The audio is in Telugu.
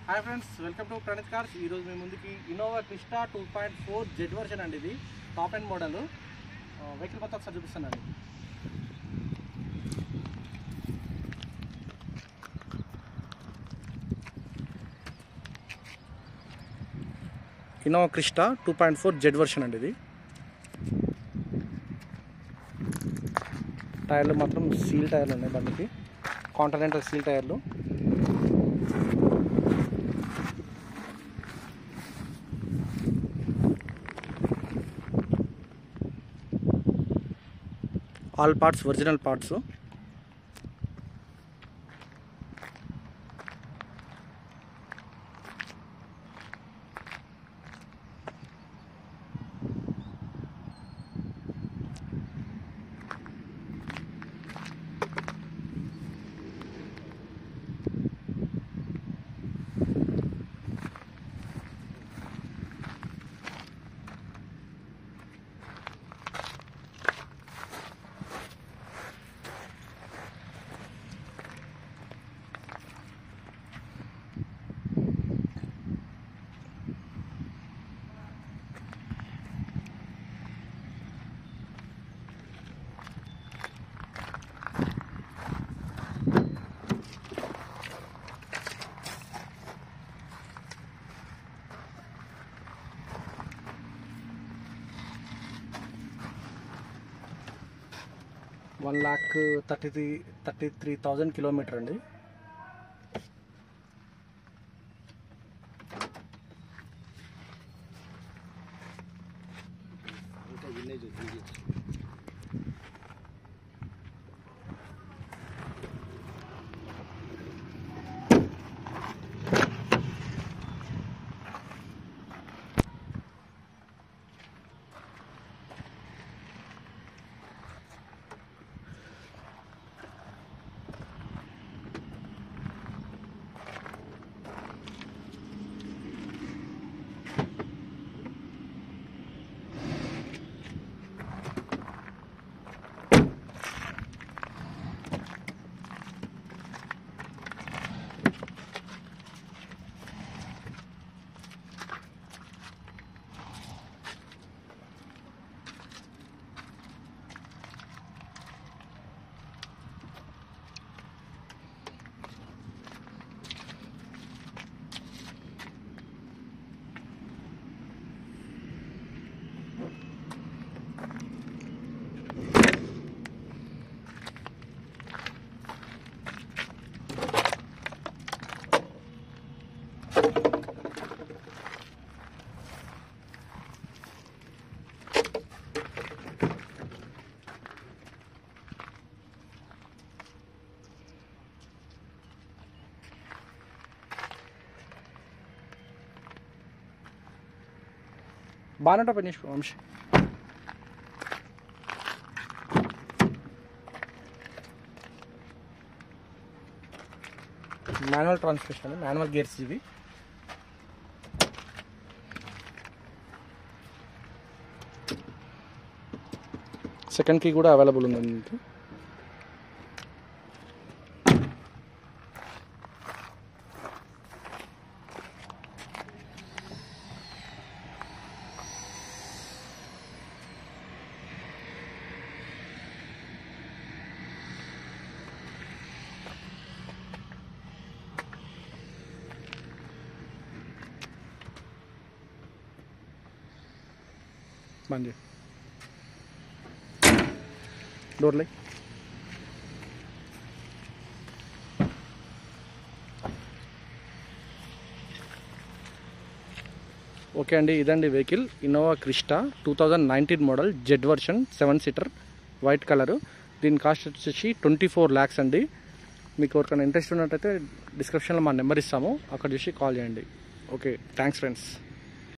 Hi friends, welcome to Praneeth cars. ఈరోజు మీ ముందుకి ఇన్నోవా క్రిస్టా 2.4 జెడ్ వర్షన్ అండి. ఇది టాప్ ఎండ్ మోడల్. వెహికల్ మొత్తం ఒకసారి చూపిస్తానండి. ఇన్నోవా క్రిస్టా 2.4 జెడ్ వర్షన్ అండి. ఇది టైర్లు మాత్రం సీల్ టైర్లు ఉన్నాయి. బండికి కాంటినెంటల్ సీల్ టైర్లు. All parts original parts. $1,33,000 kilometre అండి. బాగా పని చేసుకో Vamsi. Manual transmission, manual gears ఇవి. సెకండ్ కీ కూడా అవైలబుల్ ఉంది మీకు. బండి డోర్లై. ఓకే అండి, ఇదండి vehicle. Innova Crysta 2019 model Z version 7 seater white colour. దీని కాస్ట్ వచ్చేసి 24 lakhs అండి. మీకు ఎవరికైనా ఇంట్రెస్ట్ ఉన్నట్టయితే డిస్క్రిప్షన్లో మా నెంబర్ ఇస్తాము, అక్కడ చూసి కాల్ చేయండి. Okay, thanks friends.